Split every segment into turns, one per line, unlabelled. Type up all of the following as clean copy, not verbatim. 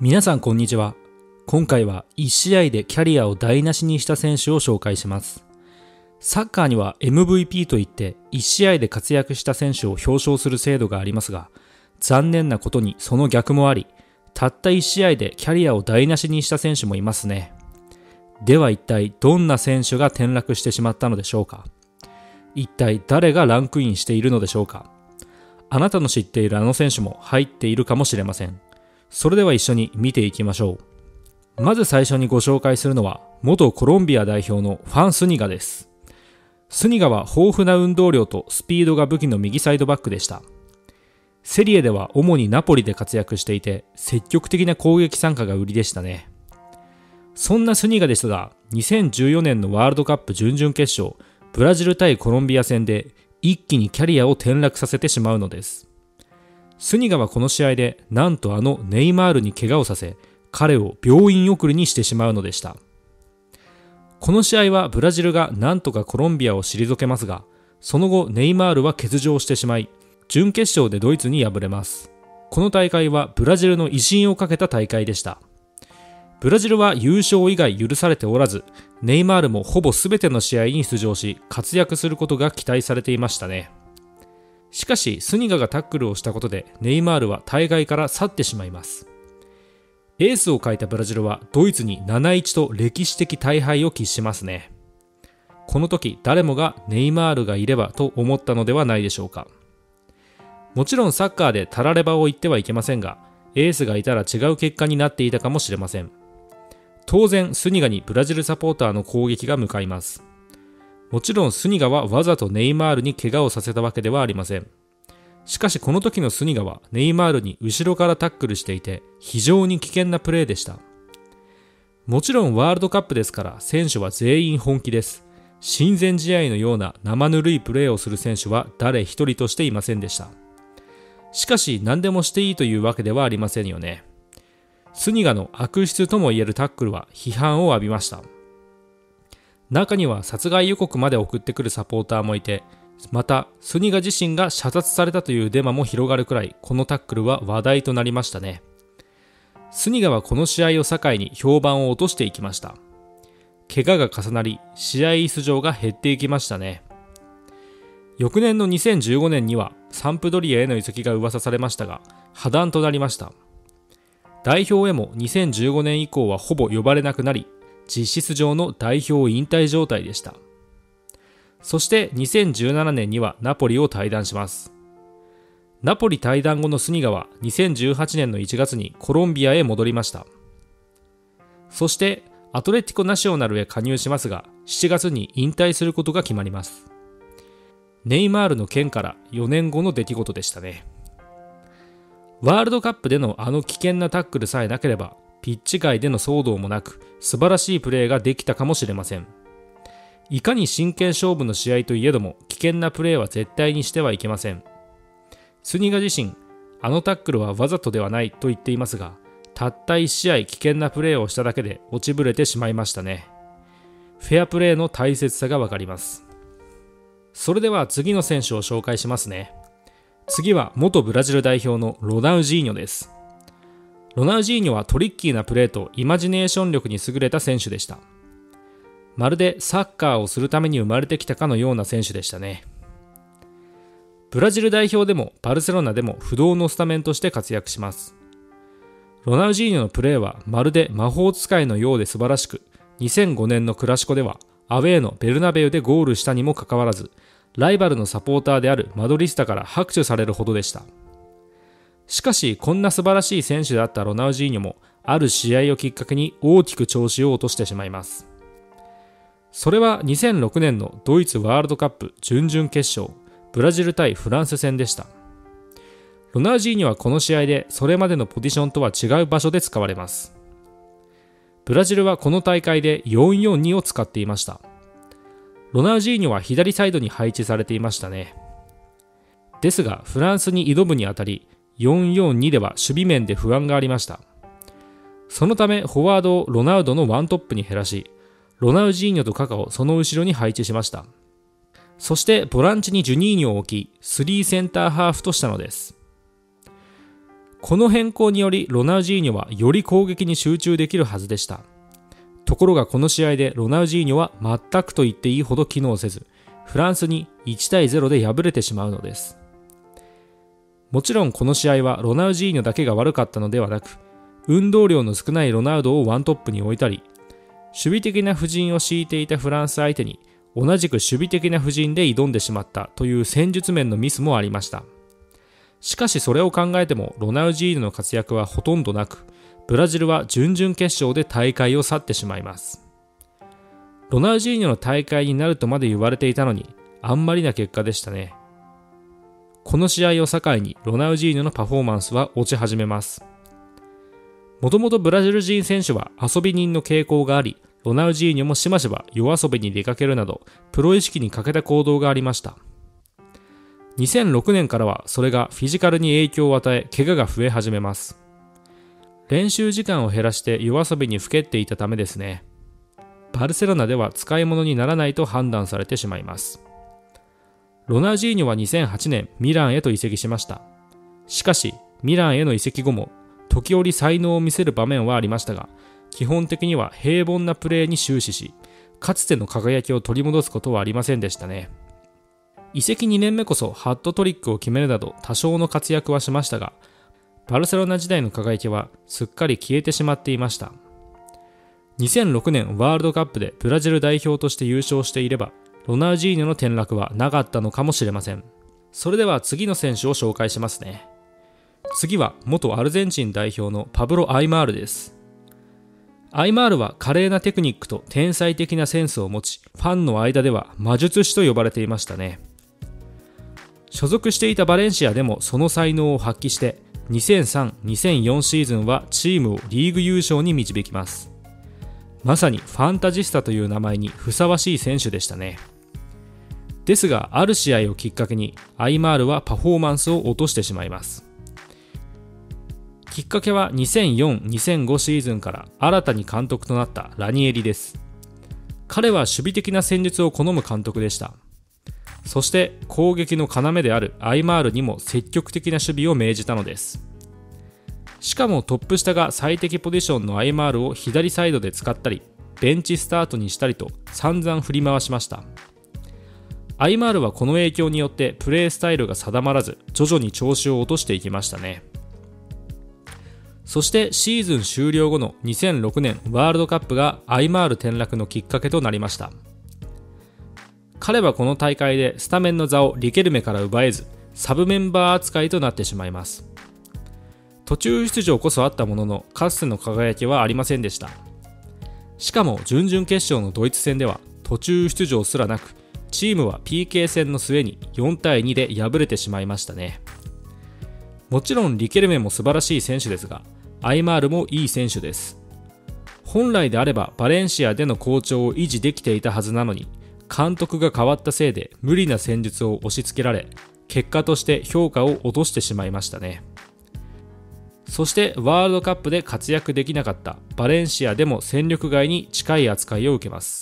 皆さんこんにちは。今回は1試合でキャリアを台無しにした選手を紹介します。サッカーには MVP といって1試合で活躍した選手を表彰する制度がありますが、残念なことにその逆もあり、たった1試合でキャリアを台無しにした選手もいますね。では一体どんな選手が転落してしまったのでしょうか。一体誰がランクインしているのでしょうか。あなたの知っているあの選手も入っているかもしれません。それでは一緒に見ていきましょう。まず最初にご紹介するのは元コロンビア代表のファン・スニガです。スニガは豊富な運動量とスピードが武器の右サイドバックでした。セリエでは主にナポリで活躍していて、積極的な攻撃参加が売りでしたね。そんなスニガですが、2014年のワールドカップ準々決勝、ブラジル対コロンビア戦で一気にキャリアを転落させてしまうのです。スニガはこの試合でなんとあのネイマールに怪我をさせ、彼を病院送りにしてしまうのでした。この試合はブラジルがなんとかコロンビアを退けますが、その後ネイマールは欠場してしまい、準決勝でドイツに敗れます。この大会はブラジルの威信をかけた大会でした。ブラジルは優勝以外許されておらず、ネイマールもほぼ全ての試合に出場し、活躍することが期待されていましたね。しかし、スニガがタックルをしたことで、ネイマールは大会から去ってしまいます。エースを欠いたブラジルはドイツに 7-1 と歴史的大敗を喫しますね。この時、誰もがネイマールがいればと思ったのではないでしょうか。もちろんサッカーでたらればを言ってはいけませんが、エースがいたら違う結果になっていたかもしれません。当然、スニガにブラジルサポーターの攻撃が向かいます。もちろんスニガはわざとネイマールに怪我をさせたわけではありません。しかしこの時のスニガはネイマールに後ろからタックルしていて非常に危険なプレーでした。もちろんワールドカップですから選手は全員本気です。親善試合のような生ぬるいプレーをする選手は誰一人としていませんでした。しかし何でもしていいというわけではありませんよね。スニガの悪質ともいえるタックルは批判を浴びました。中には殺害予告まで送ってくるサポーターもいて、またスニガ自身が射殺されたというデマも広がるくらい、このタックルは話題となりましたね。スニガはこの試合を境に評判を落としていきました。怪我が重なり、試合出場が減っていきましたね。翌年の2015年にはサンプドリアへの移籍が噂されましたが、破談となりました。代表へも2015年以降はほぼ呼ばれなくなり、実質上の代表引退状態でした。そして2017年にはナポリを退団します。ナポリ退団後のスニガは2018年の1月にコロンビアへ戻りました。そしてアトレティコナショナルへ加入しますが、7月に引退することが決まります。ネイマールの件から4年後の出来事でしたね。ワールドカップでのあの危険なタックルさえなければ、ピッチ外での騒動もなく、素晴らしいプレーができたかもしれません。いかに真剣勝負の試合といえども、危険なプレーは絶対にしてはいけません。スニガ自身、あのタックルはわざとではないと言っていますが、たった1試合危険なプレーをしただけで落ちぶれてしまいましたね。フェアプレーの大切さがわかります。それでは次の選手を紹介しますね。次は元ブラジル代表のロナウジーニョです。ロナウジーニョはトリッキーなプレーとイマジネーション力に優れた選手でした。まるでサッカーをするために生まれてきたかのような選手でしたね。ブラジル代表でもバルセロナでも不動のスタメンとして活躍します。ロナウジーニョのプレーはまるで魔法使いのようで素晴らしく、2005年のクラシコではアウェーのベルナベウでゴールしたにもかかわらず、ライバルのサポーターであるマドリスタから拍手されるほどでした。しかしこんな素晴らしい選手であったロナウジーニョもある試合をきっかけに大きく調子を落としてしまいます。それは2006年のドイツワールドカップ準々決勝ブラジル対フランス戦でした。ロナウジーニョはこの試合でそれまでのポジションとは違う場所で使われます。ブラジルはこの大会で 4-4-2 を使っていました。ロナウジーニョは左サイドに配置されていましたね。ですがフランスに挑むにあたり4-4-2 では守備面で不安がありました。そのためフォワードをロナウドのワントップに減らし、ロナウジーニョとカカをその後ろに配置しました。そしてボランチにジュニーニョを置き、3センターハーフとしたのです。 この変更によりロナウジーニョはより攻撃に集中できるはずでした。ところがこの試合でロナウジーニョは全くと言っていいほど機能せず、フランスに1対0で敗れてしまうのです。もちろんこの試合はロナウジーニョだけが悪かったのではなく、運動量の少ないロナウドをワントップに置いたり、守備的な布陣を敷いていたフランス相手に同じく守備的な布陣で挑んでしまったという戦術面のミスもありました。しかしそれを考えてもロナウジーニョの活躍はほとんどなく、ブラジルは準々決勝で大会を去ってしまいます。ロナウジーニョの大会になるとまで言われていたのに、あんまりな結果でしたね。この試合を境にロナウジーニョのパフォーマンスは落ち始めます。もともとブラジル人選手は遊び人の傾向があり、ロナウジーニョもしばしば夜遊びに出かけるなど、プロ意識に欠けた行動がありました。2006年からはそれがフィジカルに影響を与え、怪我が増え始めます。練習時間を減らして夜遊びにふけっていたためですね。バルセロナでは使い物にならないと判断されてしまいます。ロナウジーニョは2008年ミランへと移籍しました。しかしミランへの移籍後も時折才能を見せる場面はありましたが、基本的には平凡なプレーに終始し、かつての輝きを取り戻すことはありませんでしたね。移籍2年目こそハットトリックを決めるなど多少の活躍はしましたが、バルセロナ時代の輝きはすっかり消えてしまっていました。2006年ワールドカップでブラジル代表として優勝していれば、ロナウジーニョの転落はなかったのかもしれません。それでは次の選手を紹介しますね。次は元アルゼンチン代表のパブロ・アイマールです。アイマールは華麗なテクニックと天才的なセンスを持ち、ファンの間では魔術師と呼ばれていましたね。所属していたバレンシアでもその才能を発揮して、2003-2004シーズンはチームをリーグ優勝に導きます。まさにファンタジスタという名前にふさわしい選手でしたね。ですが、ある試合をきっかけにアイマールはパフォーマンスを落としてしまいます。きっかけは2004-2005シーズンから新たに監督となったラニエリです。彼は守備的な戦術を好む監督でした。そして攻撃の要であるアイマールにも積極的な守備を命じたのです。しかもトップ下が最適ポジションのアイマールを左サイドで使ったり、ベンチスタートにしたりと散々振り回しました。アイマールはこの影響によってプレースタイルが定まらず、徐々に調子を落としていきましたね。そしてシーズン終了後の2006年ワールドカップがアイマール転落のきっかけとなりました。彼はこの大会でスタメンの座をリケルメから奪えず、サブメンバー扱いとなってしまいます。途中出場こそあったものの、かつての輝きはありませんでした。しかも準々決勝のドイツ戦では途中出場すらなく、チームは PK 戦の末に4対2で敗れてしまいましたね。もちろんリケルメも素晴らしい選手ですが、アイマールもいい選手です。本来であればバレンシアでの好調を維持できていたはずなのに、監督が変わったせいで無理な戦術を押し付けられ、結果として評価を落としてしまいましたね。そしてワールドカップで活躍できなかったバレンシアでも戦力外に近い扱いを受けます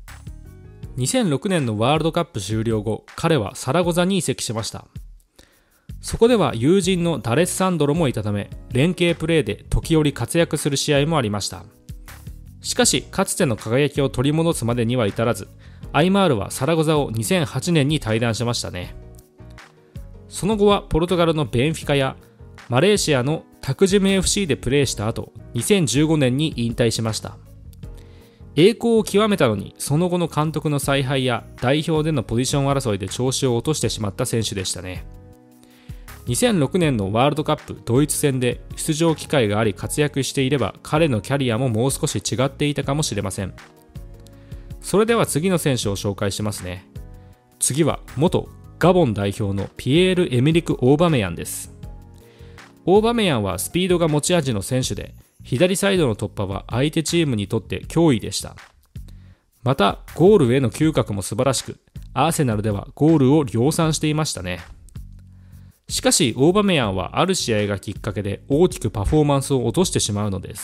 。2006年のワールドカップ終了後、彼はサラゴザに移籍しました。そこでは友人のダレッサンドロもいたため、連携プレーで時折活躍する試合もありました。しかし、かつての輝きを取り戻すまでには至らず、アイマールはサラゴザを2008年に退団しましたね。その後はポルトガルのベンフィカやマレーシアのタクジム FC でプレーした後、2015年に引退しました。栄光を極めたのに、その後の監督の采配や代表でのポジション争いで調子を落としてしまった選手でしたね。2006年のワールドカップドイツ戦で出場機会があり活躍していれば、彼のキャリアももう少し違っていたかもしれません。それでは次の選手を紹介しますね。次は元ガボン代表のピエール・エメリク・オーバメヤンです。オーバメヤンはスピードが持ち味の選手で、左サイドの突破は相手チームにとって脅威でした。またゴールへの嗅覚も素晴らしく、アーセナルではゴールを量産していましたね。しかしオーバメヤンはある試合がきっかけで大きくパフォーマンスを落としてしまうのです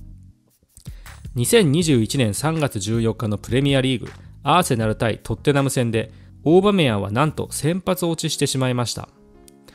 。2021年3月14日のプレミアリーグアーセナル対トッテナム戦で、オーバメヤンはなんと先発落ちしてしまいました。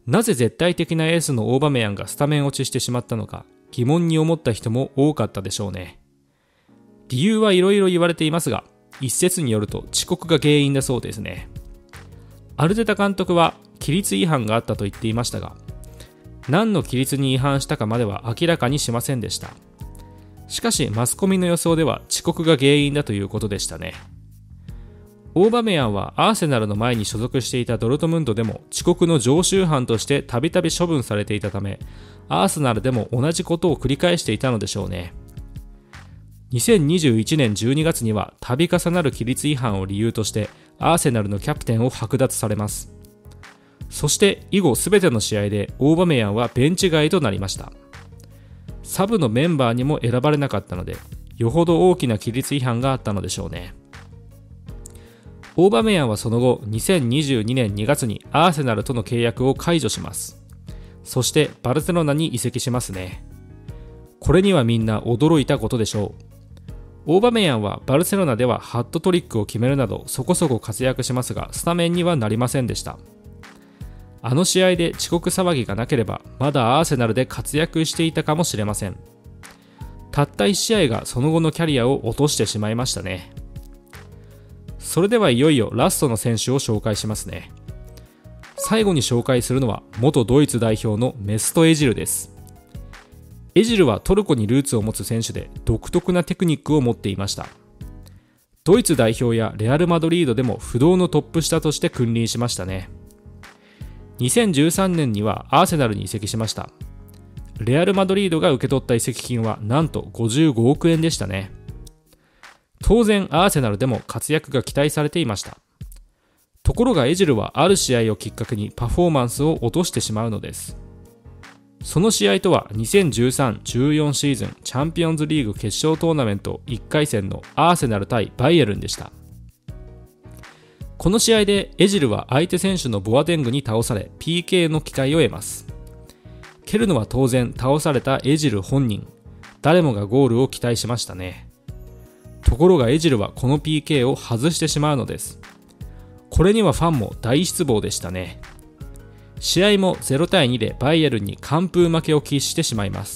なぜ絶対的なエースのオーバメヤンがスタメン落ちしてしまったのか疑問に思った人も多かったでしょうね。理由はいろいろ言われていますが、一説によると遅刻が原因だそうですね。アルテタ監督は規律違反があったと言っていましたが、何の規律に違反したかまでは明らかにしませんでした。しかしマスコミの予想では遅刻が原因だということでしたね。オーバメヤンはアーセナルの前に所属していたドルトムントでも遅刻の常習犯としてたびたび処分されていたため、アーセナルでも同じことを繰り返していたのでしょうね。2021年12月には度重なる規律違反を理由としてアーセナルのキャプテンを剥奪されます。そして以後すべての試合でオーバメヤンはベンチ外となりました。サブのメンバーにも選ばれなかったので、よほど大きな規律違反があったのでしょうね。オーバメヤンはその後2022年2月にアーセナルとの契約を解除します。そしてバルセロナに移籍しますね。これにはみんな驚いたことでしょう。オーバメヤンはバルセロナではハットトリックを決めるなどそこそこ活躍しますが、スタメンにはなりませんでした。あの試合で遅刻騒ぎがなければまだアーセナルで活躍していたかもしれません。たった1試合がその後のキャリアを落としてしまいましたね。それではいよいよラストの選手を紹介しますね。最後に紹介するのは元ドイツ代表のメスト・エジルです。エジルはトルコにルーツを持つ選手で独特なテクニックを持っていました。ドイツ代表やレアル・マドリードでも不動のトップ下として君臨しましたね。2013年にはアーセナルに移籍しました。レアル・マドリードが受け取った移籍金はなんと55億円でしたね。当然アーセナルでも活躍が期待されていました。ところがエジルはある試合をきっかけにパフォーマンスを落としてしまうのです。その試合とは2013-14シーズンチャンピオンズリーグ決勝トーナメント1回戦のアーセナル対バイエルンでした。この試合でエジルは相手選手のボアテングに倒され PK の機会を得ます。蹴るのは当然倒されたエジル本人。誰もがゴールを期待しましたね。ところがエジルはこの PK を外してしまうのです。これにはファンも大失望でしたね。試合も0対2でバイエルンに完封負けを喫してしまいます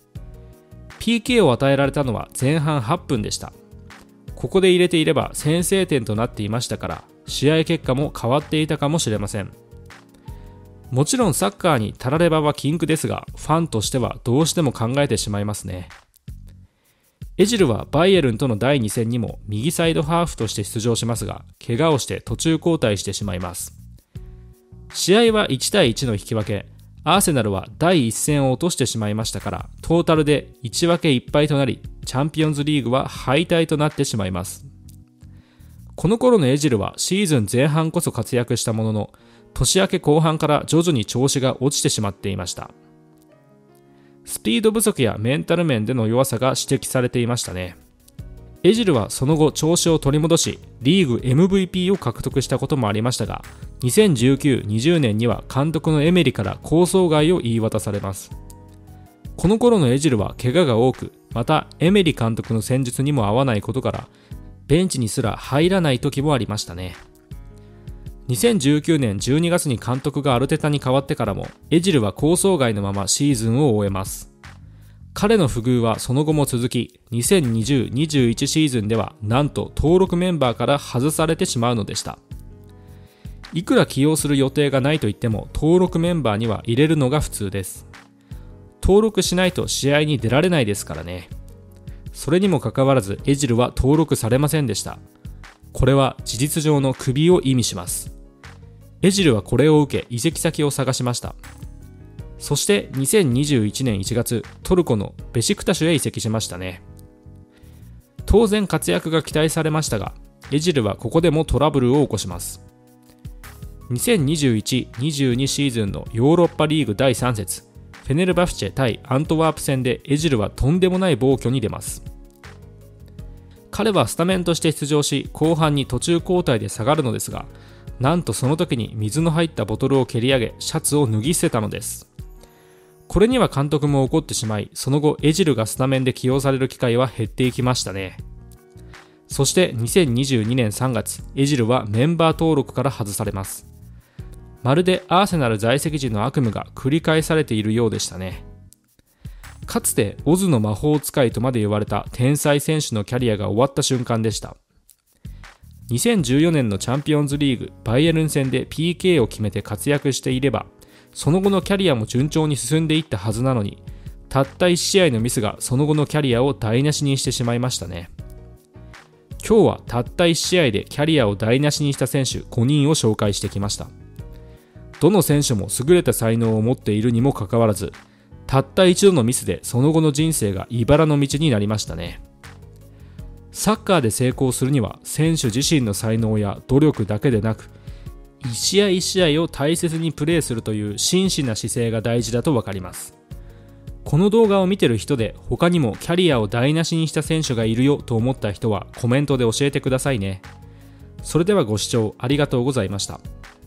。PK を与えられたのは前半8分でした。ここで入れていれば先制点となっていましたから、試合結果も変わっていたかもしれません。もちろんサッカーにたらればは禁句ですが、ファンとしてはどうしても考えてしまいますね。エジルはバイエルンとの第2戦にも右サイドハーフとして出場しますが、怪我をして途中交代してしまいます。試合は1対1の引き分け。アーセナルは第1戦を落としてしまいましたから、トータルで1分け1敗となり、チャンピオンズリーグは敗退となってしまいます。この頃のエジルはシーズン前半こそ活躍したものの、年明け後半から徐々に調子が落ちてしまっていました。スピード不足やメンタル面での弱さが指摘されていましたね。エジルはその後調子を取り戻し、リーグ MVP を獲得したこともありましたが、2019-20年には監督のエメリから構想外を言い渡されます。この頃のエジルは怪我が多く、またエメリ監督の戦術にも合わないことから、ベンチにすら入らない時もありましたね。2019年12月に監督がアルテタに変わってからも、エジルは構想外のままシーズンを終えます。彼の不遇はその後も続き、2020-21シーズンではなんと登録メンバーから外されてしまうのでした。いくら起用する予定がないと言っても登録メンバーには入れるのが普通です。登録しないと試合に出られないですからね。それにもかかわらずエジルは登録されませんでした。これは事実上のクビを意味します。エジルはこれを受け移籍先を探しました。そして2021年1月、トルコのベシクタシュへ移籍しましたね。当然活躍が期待されましたが、エジルはここでもトラブルを起こします。2021-22シーズンのヨーロッパリーグ第3節、フェネルバフチェ対アントワープ戦でエジルはとんでもない暴挙に出ます。彼はスタメンとして出場し、後半に途中交代で下がるのですが、なんとその時に水の入ったボトルを蹴り上げ、シャツを脱ぎ捨てたのです。これには監督も怒ってしまい、その後エジルがスタメンで起用される機会は減っていきましたね。そして2022年3月、エジルはメンバー登録から外されます。 まるでアーセナル在籍時の悪夢が繰り返されているようでしたね。かつてオズの魔法使いとまで言われた天才選手のキャリアが終わった瞬間でした。2014年のチャンピオンズリーグバイエルン戦で PK を決めて活躍していれば、その後のキャリアも順調に進んでいったはずなのに、たった1試合のミスがその後のキャリアを台無しにしてしまいましたね。今日はたった1試合でキャリアを台無しにした選手5人を紹介してきました。どの選手も優れた才能を持っているにもかかわらず、たった一度のミスでその後の人生が茨の道になりましたね。サッカーで成功するには選手自身の才能や努力だけでなく、一試合一試合を大切にプレーするという真摯な姿勢が大事だとわかります。この動画を見てる人で他にもキャリアを台無しにした選手がいるよと思った人はコメントで教えてくださいね。それではご視聴ありがとうございました。